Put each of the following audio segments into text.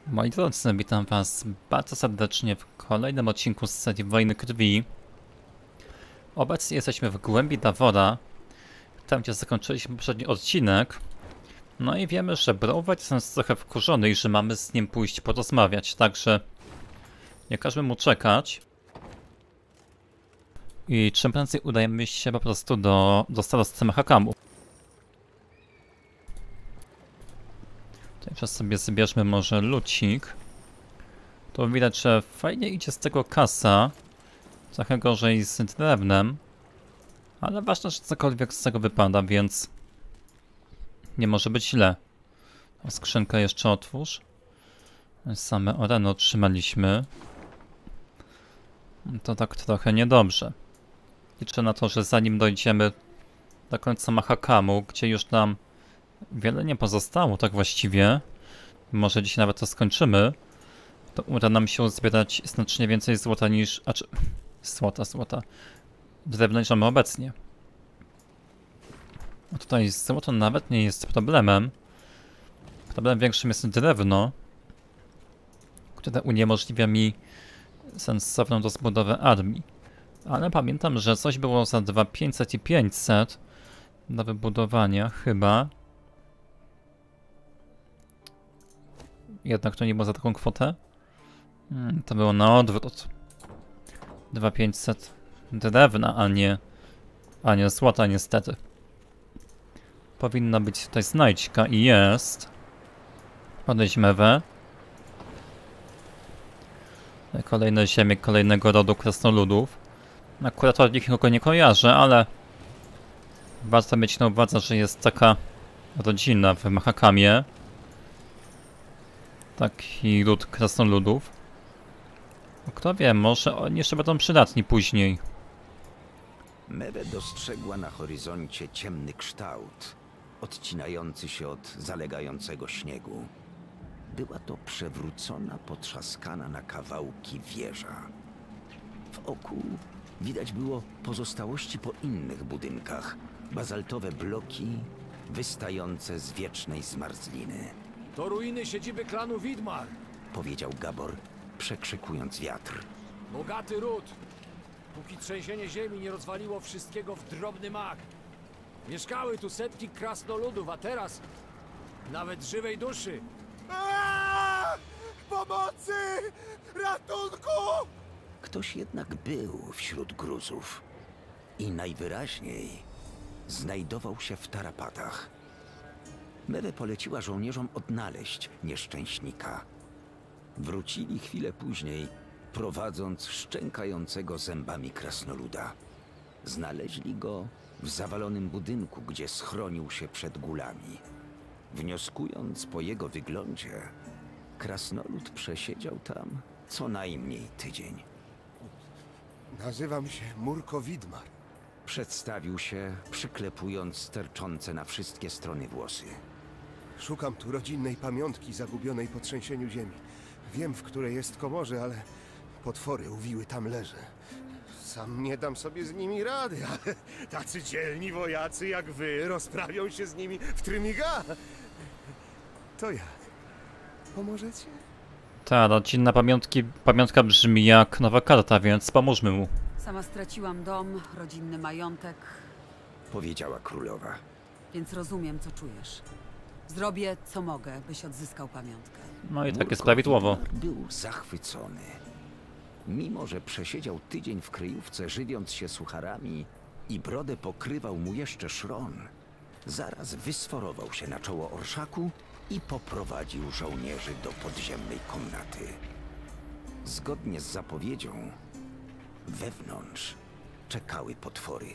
Moi drodzy, witam was bardzo serdecznie w kolejnym odcinku z serii Wojny Krwi. Obecnie jesteśmy w głębi Davora, tam gdzie zakończyliśmy poprzedni odcinek. No i wiemy, że Broward jest trochę wkurzony i że mamy z nim pójść porozmawiać, także nie każmy mu czekać. I czym prędzej udajemy się po prostu do starosty Mahakamu. Teraz sobie zbierzmy może lucik. To widać, że fajnie idzie z tego kasa. Trochę gorzej z drewnem. Ale ważne, że cokolwiek z tego wypada, więc nie może być źle. O, skrzynkę jeszcze otwórz. Same oreny otrzymaliśmy. To tak trochę niedobrze. Liczę na to, że zanim dojdziemy do końca Mahakamu, gdzie już nam wiele nie pozostało, tak właściwie. Może dzisiaj nawet to skończymy. To uda nam się uzbierać znacznie więcej złota niż... Złota. Drewna niż mamy obecnie. A tutaj złoto nawet nie jest problemem. Problemem większym jest drewno, które uniemożliwia mi sensowną rozbudowę armii. Ale pamiętam, że coś było za 2500 i 500 do wybudowania, chyba. Jednak to nie było za taką kwotę. To było na odwrót. 2500 drewna, a nie złota niestety. Powinna być tutaj znajdźka i jest. Podejdźmy we. Kolejne ziemie kolejnego rodu krasnoludów. Akurat od nich nikogo nie kojarzę, ale warto mieć na uwadze, że jest taka rodzina w Mahakamie. Taki ród krasnoludów. Kto wie, może oni jeszcze będą przydatni później. Mewe dostrzegła na horyzoncie ciemny kształt, odcinający się od zalegającego śniegu. Była to przewrócona, potrzaskana na kawałki wieża. W oku widać było pozostałości po innych budynkach, bazaltowe bloki wystające z wiecznej zmarzliny. To ruiny siedziby klanu Widmar. Powiedział Gabor, przekrzykując wiatr. Bogaty ród. Póki trzęsienie ziemi nie rozwaliło wszystkiego w drobny mak. Mieszkały tu setki krasnoludów, a teraz nawet żywej duszy. Pomocy! Ratunku! Ktoś jednak był wśród gruzów i najwyraźniej znajdował się w tarapatach. Mewe poleciła żołnierzom odnaleźć nieszczęśnika. Wrócili chwilę później, prowadząc szczękającego zębami krasnoluda. Znaleźli go w zawalonym budynku, gdzie schronił się przed gulami. Wnioskując po jego wyglądzie, krasnolud przesiedział tam co najmniej tydzień. Nazywam się Murko Widmar. Przedstawił się, przyklepując sterczące na wszystkie strony włosy. Szukam tu rodzinnej pamiątki zagubionej po trzęsieniu ziemi. Wiem, w której jest komorze, ale potwory uwiły tam leże. Sam nie dam sobie z nimi rady, ale tacy dzielni wojacy jak wy rozprawią się z nimi w trymiga. To jak? Pomożecie? Ta rodzinna pamiątka brzmi jak nowa karta, więc pomóżmy mu. Sama straciłam dom, rodzinny majątek, Powiedziała królowa. więc rozumiem, co czujesz. Zrobię, co mogę, byś odzyskał pamiątkę. No i tak jest Murko prawidłowo. Widmar był zachwycony. Mimo że przesiedział tydzień w kryjówce, żywiąc się sucharami i brodę pokrywał mu jeszcze szron, zaraz wysforował się na czoło orszaku i poprowadził żołnierzy do podziemnej komnaty. Zgodnie z zapowiedzią, wewnątrz czekały potwory.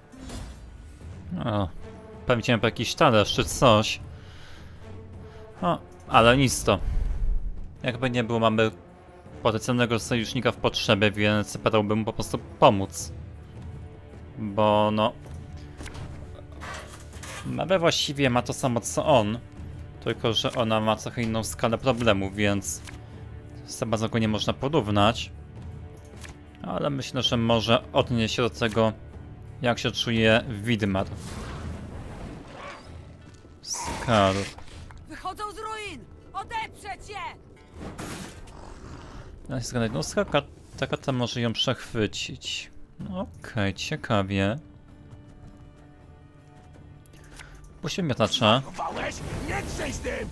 O, pewnie po jakiś talerz czy coś. O, ale nic to. Jakby nie było, mamy potencjalnego sojusznika w potrzebie, więc pytałbym mu po prostu pomóc. Bo no... Mebe właściwie ma to samo co on. Tylko że ona ma trochę inną skalę problemu, więc... za bardzo go nie można porównać. Ale myślę, że może odnieść się do tego, jak się czuje Widmar. Skar. Wychodzą z ruin! Odeprzeć je! Jest taka jednostka, taka ta może ją przechwycić. No, okej, ciekawie. Puścimy miotacza. Nie trzęś tym!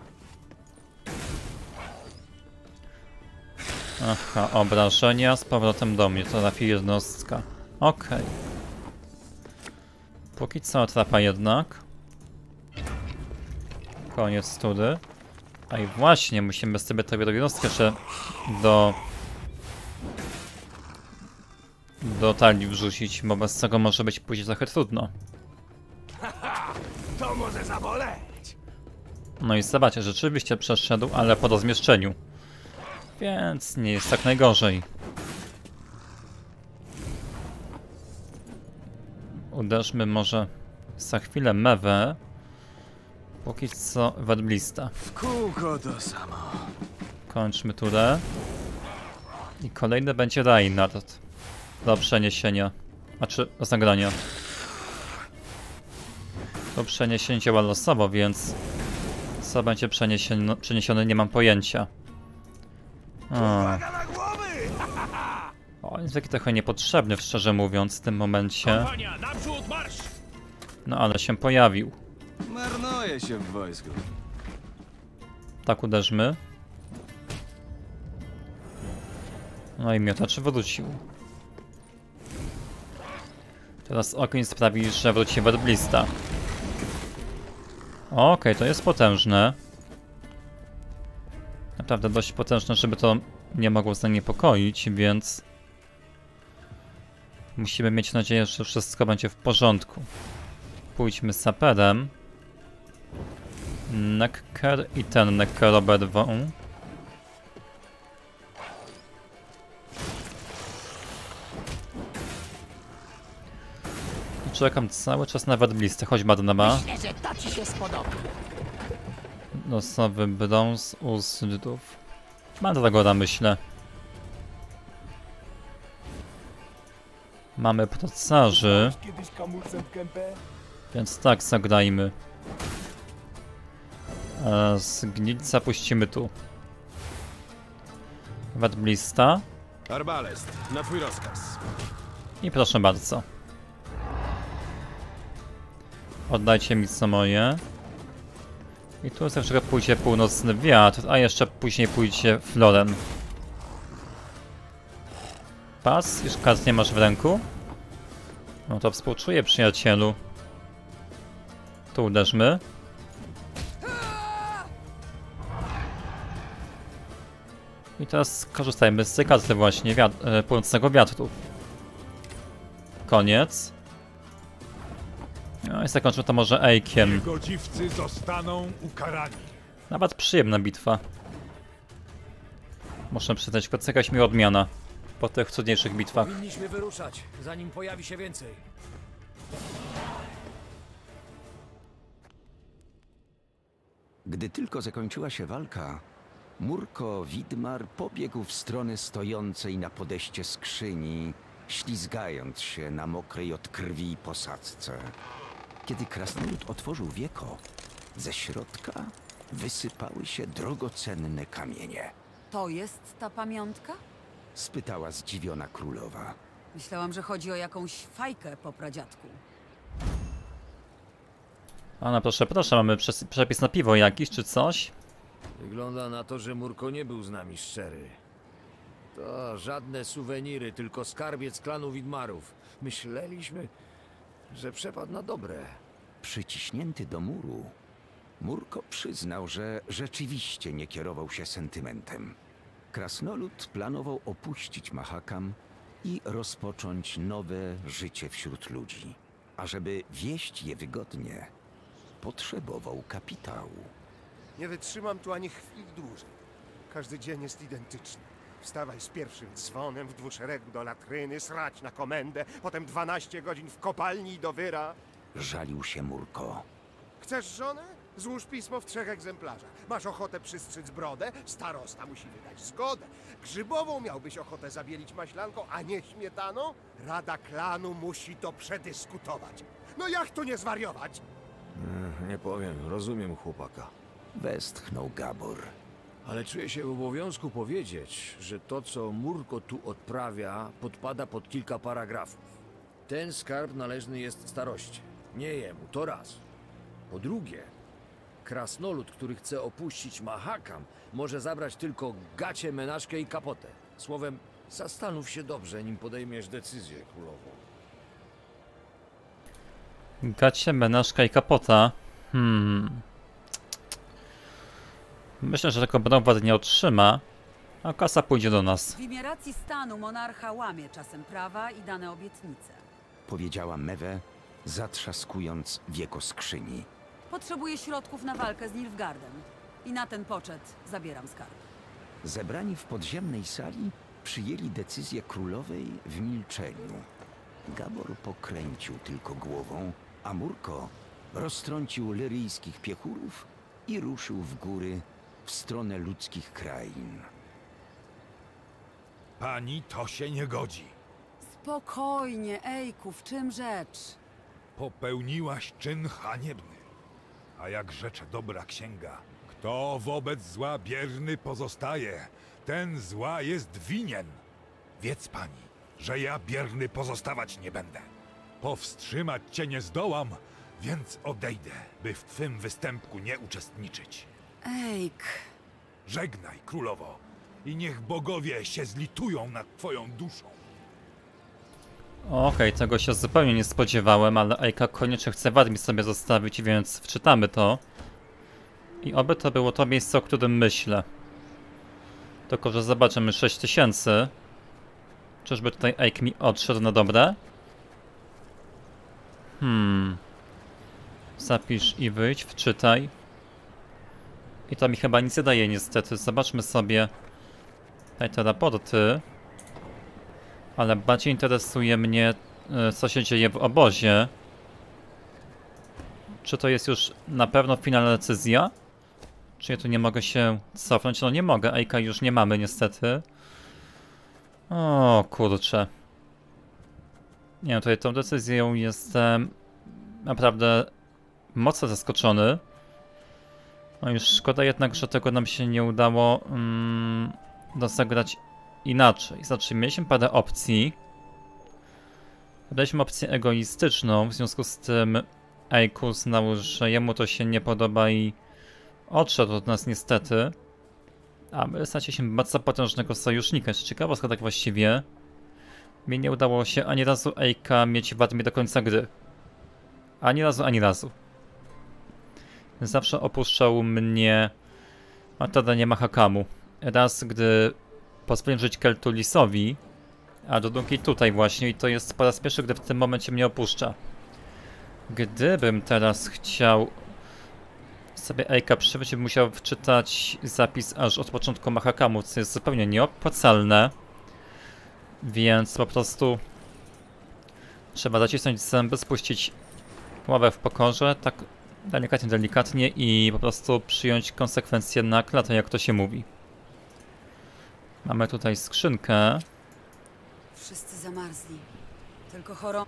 Aha, obrażenia z powrotem do mnie, to trafi jednostka. Okej. Póki co atrapa jednak. Koniec tury. A i właśnie, musimy sobie tę jednostkę jeszcze do talii wrzucić, bo bez tego może być później trochę trudno. To może zaboleć! No i zobaczcie, rzeczywiście przeszedł, ale po rozmieszczeniu. Więc nie jest tak najgorzej. Uderzmy może za chwilę mewę. Póki co wedblista. W kółko to samo. Kończmy turę. I kolejny będzie Reinhardt do przeniesienia. Znaczy do zagrania. To przeniesienie działa losowo, więc co będzie przeniesione nie mam pojęcia. O, jest taki trochę niepotrzebny, szczerze mówiąc, w tym momencie. Naprzód, marsz! No ale się pojawił. Marnuje się w wojsku. Tak uderzmy. No i miotacz wrócił. Teraz ogień sprawi, że wróci wedblista. Okej, to jest potężne. Naprawdę dość potężne, żeby to nie mogło zaniepokoić, więc musimy mieć nadzieję, że wszystko będzie w porządku. Pójdźmy z saperem. Necker i ten Necker oberwą. Czekam cały czas na wedblistę. Chodź, Barnaba. Myślę, że to ci się spodoba. Losowy brąz u Żydów. Mandragora, myślę. Mamy procarzy. Więc tak, zagrajmy. A z gnilca puścimy tu. Wedblista. Arbalest, na twój rozkaz. I proszę bardzo. Oddajcie mi co moje. I tu zawsze pójdzie północny wiatr, a jeszcze później pójdzie Floren. Pas? Już kas nie masz w ręku? No to współczuję, przyjacielu. Tu uderzmy. I teraz skorzystajmy z tej karty właśnie, północnego wiatru. Koniec. No i zakończmy to może Ejkiem. Godziwcy zostaną ukarani. Nawet przyjemna bitwa. Muszę przyznać, to jakaś mi odmiana po tych cudniejszych bitwach. Powinniśmy wyruszać, zanim pojawi się więcej. Gdy tylko zakończyła się walka, Murko Widmar pobiegł w stronę stojącej na podejście skrzyni, ślizgając się na mokrej od krwi posadzce. Kiedy krasnolud otworzył wieko, ze środka wysypały się drogocenne kamienie. To jest ta pamiątka? Spytała zdziwiona królowa. Myślałam, że chodzi o jakąś fajkę po pradziadku. Ana, proszę, proszę, mamy przepis na piwo jakiś czy coś? Wygląda na to, że Murko nie był z nami szczery. To żadne suweniry, tylko skarbiec klanu Widmarów. Myśleliśmy, że przepadł na dobre. Przyciśnięty do muru, Murko przyznał, że rzeczywiście nie kierował się sentymentem. Krasnolud planował opuścić Mahakam i rozpocząć nowe życie wśród ludzi. A żeby wieść je wygodnie, potrzebował kapitału. Nie wytrzymam tu ani chwili dłużej. Każdy dzień jest identyczny. Wstawaj z pierwszym dzwonem w dwuszeregu do latryny, srać na komendę, potem 12 godzin w kopalni i do wyra. Żalił się Murko. Chcesz żonę? Złóż pismo w 3 egzemplarzach. Masz ochotę przystrzyc brodę? Starosta musi wydać zgodę. Grzybową miałbyś ochotę zabielić maślanką, a nie śmietaną? Rada klanu musi to przedyskutować. No jak tu nie zwariować? Nie powiem, rozumiem chłopaka. Westchnął Gabor. Ale czuję się w obowiązku powiedzieć, że to, co Murko tu odprawia, podpada pod kilka paragrafów. Ten skarb należny jest staroście. Nie jemu, to raz. Po drugie, krasnolud, który chce opuścić Mahakam, może zabrać tylko gacie, menażkę i kapotę. Słowem, zastanów się dobrze, nim podejmiesz decyzję królową. Gacie, menażka i kapota. Myślę, że tego Browar nie otrzyma, a kasa pójdzie do nas. W imię racji stanu monarcha łamie czasem prawa i dane obietnice. Powiedziała Mewe, zatrzaskując wieko skrzyni. Potrzebuję środków na walkę z Nilfgaardem. I na ten poczet zabieram skarb. Zebrani w podziemnej sali przyjęli decyzję królowej w milczeniu. Gabor pokręcił tylko głową, a Murko roztrącił lyryjskich piechurów i ruszył w góry w stronę ludzkich krain. Pani to się nie godzi. Spokojnie, Ejku, w czym rzecz? Popełniłaś czyn haniebny. A jak rzecze dobra księga, kto wobec zła bierny pozostaje, ten zła jest winien. Wiedz pani, że ja bierny pozostawać nie będę. Powstrzymać cię nie zdołam, więc odejdę, by w twym występku nie uczestniczyć. Ejk, Żegnaj, królowo, i niech bogowie się zlitują nad twoją duszą. Okej, tego się zupełnie nie spodziewałem, ale Ejka koniecznie chce Wadmi sobie zostawić, więc wczytamy to. I oby to było to miejsce, o którym myślę. Tylko, że zobaczymy 6000. Czyżby tutaj Ejk mi odszedł na dobre? Zapisz i wyjdź, wczytaj. I to mi chyba nic nie daje niestety. Zobaczmy sobie te raporty. Ale bardziej interesuje mnie, co się dzieje w obozie. Czy to jest już na pewno finalna decyzja? Czy ja tu nie mogę się cofnąć? No nie mogę, Ejka już nie mamy niestety. O kurczę. Nie wiem, tutaj tą decyzją jestem naprawdę mocno zaskoczony. No już szkoda jednak, że tego nam się nie udało rozegrać inaczej. Znaczy, mieliśmy parę opcji. Daliśmy opcję egoistyczną, w związku z tym Ejku uznał, że jemu to się nie podoba i odszedł od nas niestety. A my straciliśmy bardzo potężnego sojusznika. Jeszcze ciekawostka tak właściwie. Mi nie udało się ani razu Ejka mieć w Wadmie do końca gry. Ani razu, ani razu. Zawsze opuszczał mnie Matoda nie Mahakamu. Raz, gdy pozwoliłem żyć Keltulisowi, a drugi tutaj właśnie i to jest po raz pierwszy, gdy w tym momencie mnie opuszcza. Gdybym teraz chciał sobie Ejka przywrócić, bym musiał wczytać zapis aż od początku Mahakamu, co jest zupełnie nieopłacalne. Więc po prostu trzeba zacisnąć zęby, spuścić ławę w pokorze, tak delikatnie i po prostu przyjąć konsekwencje na klatę, jak to się mówi. Mamy tutaj skrzynkę. wszyscy zamarzli. Tylko chorą.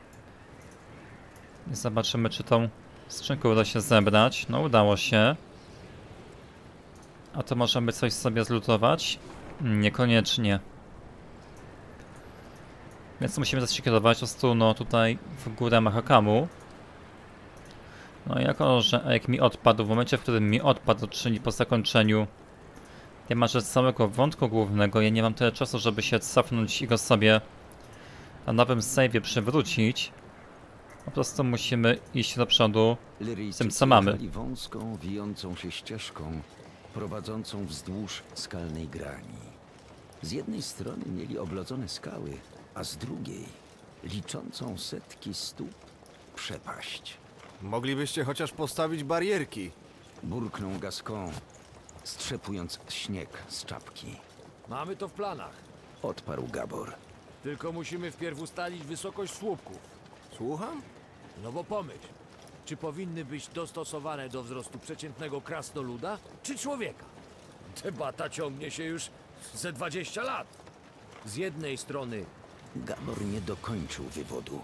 Zobaczymy, czy tą skrzynkę uda się zebrać. No, udało się. A to możemy coś sobie zlutować? Niekoniecznie. Więc musimy się kierować po prostu, no, tutaj w górę Mahakamu. No, jako że Ejk mi odpadł, w momencie, w którym mi odpadł, czyli po zakończeniu niemalże całego wątku głównego, ja nie mam tyle czasu, żeby się cofnąć i go sobie na nowym save'ie przywrócić. Po prostu musimy iść do przodu z tym, co mamy. jechali wąską, wijącą się ścieżką, prowadzącą wzdłuż skalnej grani. Z jednej strony mieli oblodzone skały, a z drugiej, liczącą setki stóp, przepaść. Moglibyście chociaż postawić barierki. Burknął Gascon, strzepując śnieg z czapki. Mamy to w planach. Odparł Gabor. Tylko musimy wpierw ustalić wysokość słupków. Słucham? No bo pomyśl, czy powinny być dostosowane do wzrostu przeciętnego krasnoluda, czy człowieka? Debata ciągnie się już ze 20 lat. Z jednej strony Gabor nie dokończył wywodu.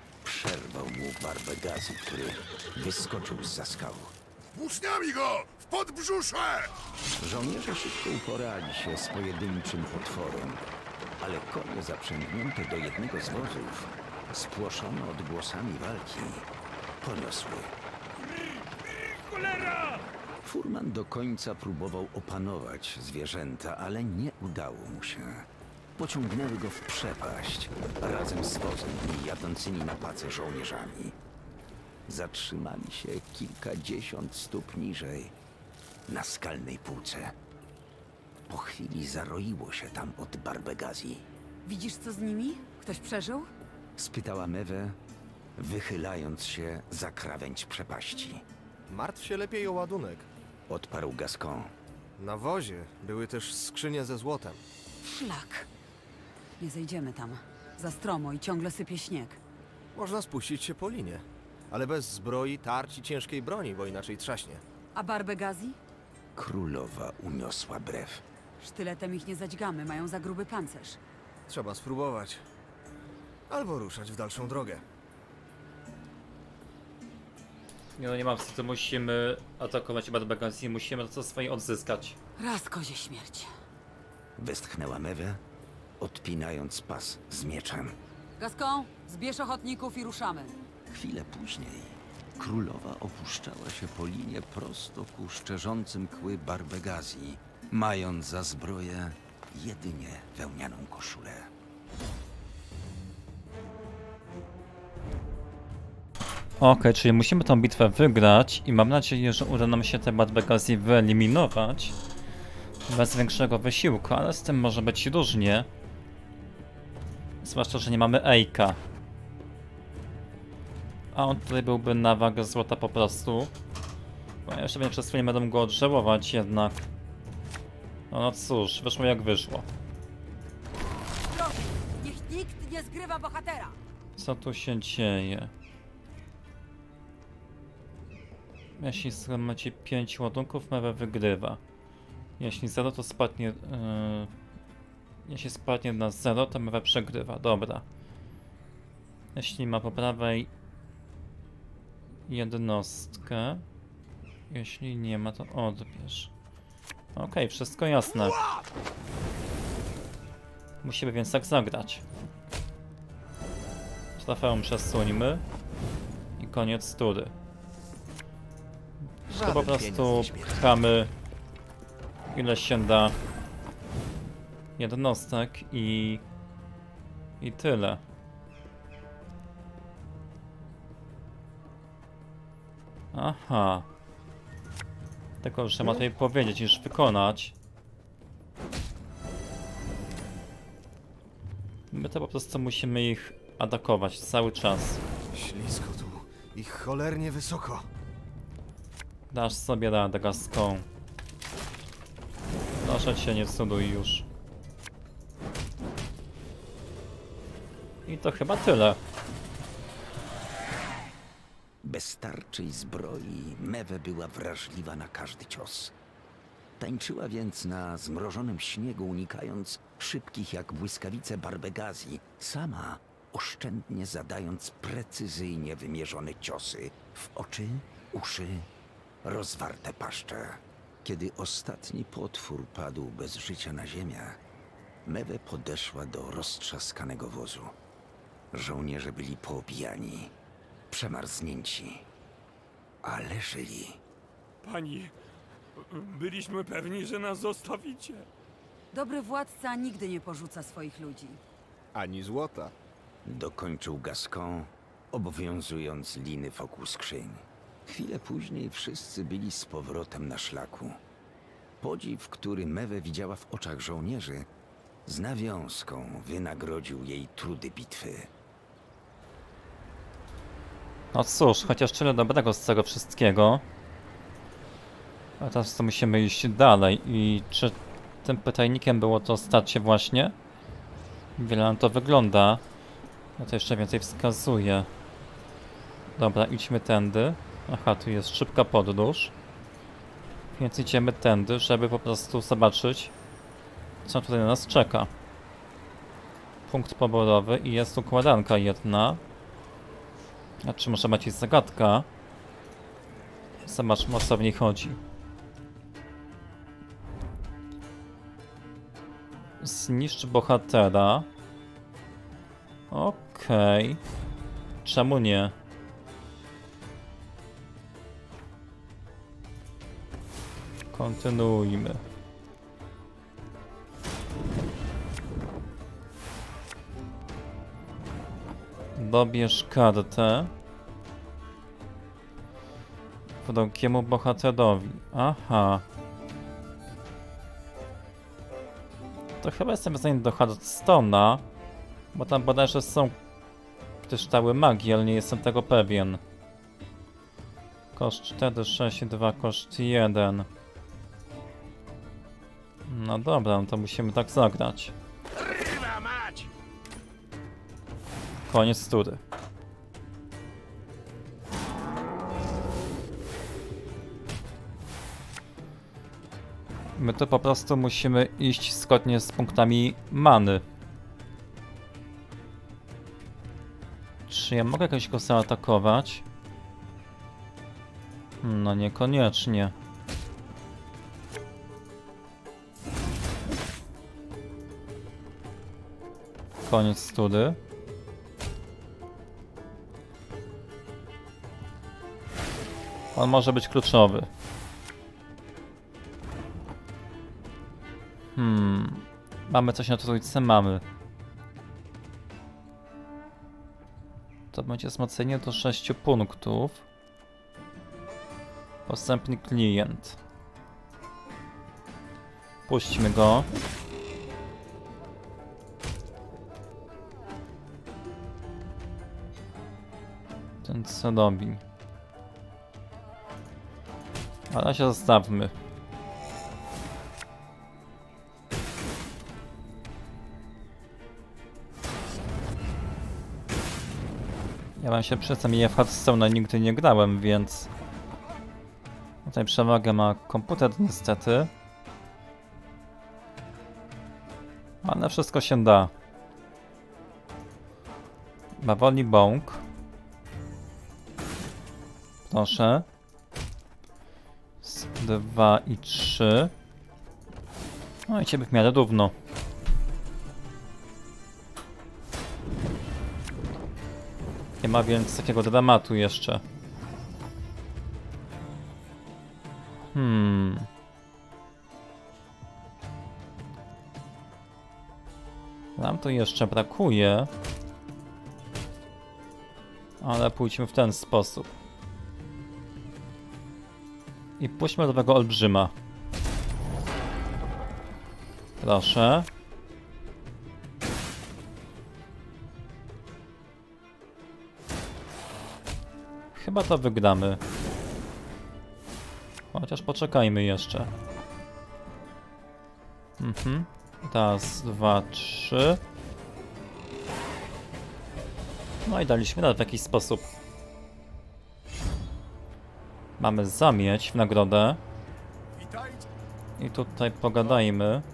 Przerwał mu Barbegazi, który wyskoczył zza skał. Włóczniami go! W podbrzusze! Żołnierze szybko uporali się z pojedynczym potworem, ale konie zaprzęgnięte do jednego z wozów, spłoszone odgłosami walki, poniosły. Furman do końca próbował opanować zwierzęta, ale nie udało mu się. Pociągnęły go w przepaść razem z wozem i jadącymi na pace żołnierzami. Zatrzymali się kilkadziesiąt stóp niżej, na skalnej półce. Po chwili zaroiło się tam od Barbegazji. Widzisz, co z nimi? Ktoś przeżył? Spytała Mewę, wychylając się za krawędź przepaści. Martw się lepiej o ładunek. Odparł Gascon. Na wozie były też skrzynie ze złotem. Szlak. Nie zejdziemy tam. Za stromo i ciągle sypie śnieg. Można spuścić się po linie, ale bez zbroi, tarcz i ciężkiej broni, bo inaczej trzaśnie. A Barbegazji? Królowa uniosła brew. Sztyletem ich nie zadźgamy, mają za gruby pancerz. Trzeba spróbować. Albo ruszać w dalszą drogę. Nie no, nie ma wstydu, musimy atakować Barbegazji, musimy to swoje odzyskać. Raz kozie śmierć. Westchnęła Mewę, odpinając pas z mieczem. Gascon, zbierz ochotników i ruszamy. Chwilę później królowa opuszczała się po linie prosto ku szczerzącym kły Barbegazji, mając za zbroję jedynie wełnianą koszulę. Okej, czyli musimy tą bitwę wygrać i mam nadzieję, że uda nam się te Barbegazji wyeliminować bez większego wysiłku, ale z tym może być różnie. Zwłaszcza, że nie mamy Ejka. A on tutaj byłby na wagę złota po prostu. Bo jeszcze będzie przez chwilę będą go odżałować jednak. No cóż, wyszło jak wyszło. Drogi, niech nikt nie zgrywa bohatera! Co tu się dzieje? Jeśli macie 5 ładunków, Mewe wygrywa. Jeśli 0, to spadnie... jeśli spadnie na 0, to Mewe przegrywa. Dobra. Jeśli ma po prawej jednostkę, jeśli nie ma, to odbierz. Okej, wszystko jasne. Musimy więc tak zagrać. Trofeum przesuńmy i koniec tury. To po prostu pchamy ile się da jednostek i tyle. Aha. Tylko, że ma tutaj powiedzieć niż wykonać. My to po prostu musimy ich atakować cały czas. Ślisko tu i cholernie wysoko. Dasz sobie radę, Gascon. Proszę cię, nie cuduj już. I to chyba tyle. Bez tarczy i zbroi Mewe była wrażliwa na każdy cios. Tańczyła więc na zmrożonym śniegu, unikając szybkich jak błyskawice Barbegazji, sama oszczędnie zadając precyzyjnie wymierzone ciosy w oczy, uszy, rozwarte paszcze. Kiedy ostatni potwór padł bez życia na ziemię, Mewe podeszła do roztrzaskanego wozu. Żołnierze byli poobijani, przemarznięci, ale żyli. Pani, byliśmy pewni, że nas zostawicie. Dobry władca nigdy nie porzuca swoich ludzi. Ani złota. Dokończył Gascon, obowiązując liny wokół skrzyń. Chwilę później wszyscy byli z powrotem na szlaku. Podziw, który Mewe widziała w oczach żołnierzy, z nawiązką wynagrodził jej trudy bitwy. No cóż, chociaż tyle dobrego z tego wszystkiego. A teraz to musimy iść dalej. I czy tym pytajnikiem było to starcie właśnie? Wiele nam to wygląda. No to jeszcze więcej wskazuje. Dobra, idźmy tędy. Aha, tu jest szybka podróż. Więc idziemy tędy, żeby po prostu zobaczyć, co tutaj na nas czeka. Punkt poborowy i jest układanka jedna. A czy może macie zagadka? Zobaczmy, o co w niej chodzi. Zniszcz bohatera. Okej. Czemu nie? Kontynuujmy. Dobierz kartę wrogiemu bohaterowi. Aha. To chyba jestem w stanie do Hearthstone'a, bo tam bodajże są kryształy magii, ale nie jestem tego pewien. Koszt 4, 6, 2, koszt 1. No dobra, no to musimy tak zagrać. Koniec tury. My to po prostu musimy iść zgodnie z punktami many. Czy ja mogę jakoś go zaatakować? No niekoniecznie. Koniec tury. On może być kluczowy. Mamy coś na trójce? Mamy. To będzie wzmocnienie do 6 punktów. Postępny klient. Puśćmy go. Ten co robi? Ale się zostawmy. Ja wam się przyznam, w Hearthstone nigdy nie grałem, więc tutaj przewagę ma komputer niestety. Ale wszystko się da. Bawoli bąk. Proszę. 2 i 3. No i ciebie w miarę równo. Nie ma więc takiego dramatu jeszcze. Nam to jeszcze brakuje. Ale pójdźmy w ten sposób. I puśćmy do tego olbrzyma. Proszę. Chyba to wygramy. Chociaż poczekajmy jeszcze. Raz, 2, 3. No i daliśmy radę w jakiś sposób. Mamy zamieć w nagrodę. I tutaj pogadajmy.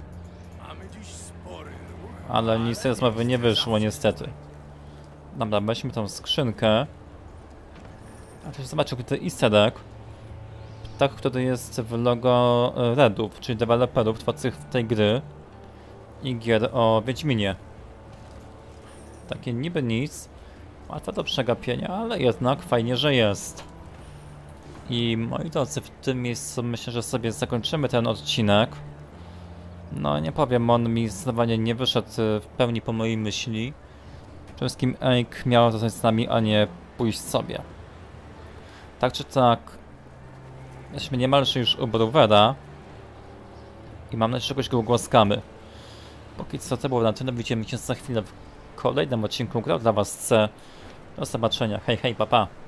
Ale nic z tej rozmowy nie wyszło niestety. Dobra, weźmy tą skrzynkę. A też zobaczę, który easter egg. Tak, który jest w logo Redów, czyli deweloperów twórców tej gry i gier o Wiedźminie. Takie niby nic, łatwe do przegapienia, ale jednak fajnie, że jest. I moi drodzy, w tym miejscu myślę, że sobie zakończymy ten odcinek. No nie powiem, on mi zdecydowanie nie wyszedł w pełni po mojej myśli. Przede wszystkim Eik miał zostać z nami, a nie pójść sobie. Tak czy tak, jesteśmy niemalże już u Browera i mam nadzieję, że czegoś go ugłaskamy. Póki co to było na tyle, widzimy się za chwilę w kolejnym odcinku Grał dla was C. Do zobaczenia, hej hej, pa pa.